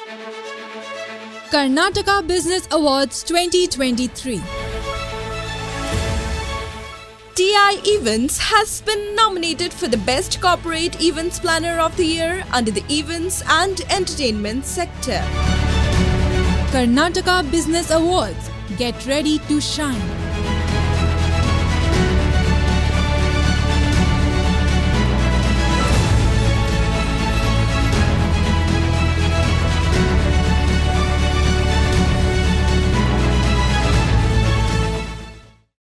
Karnataka Business Awards 2023. TI Events has been nominated for the Best Corporate Events Planner of the Year under the Events and Entertainment sector. Karnataka Business Awards. Get ready to shine.